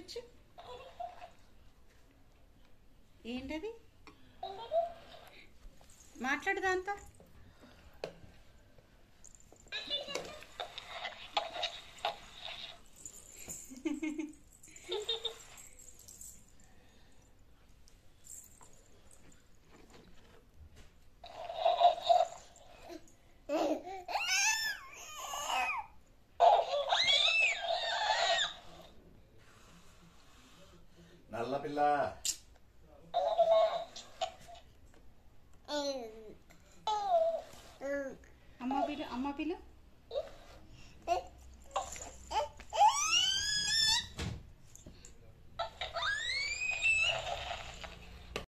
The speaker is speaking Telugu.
చూపించు. ఏంటది? మాట్లాడు దాంతో. నల్ల పిల్ల. అమ్మ పిలు, అమ్మ పిలు.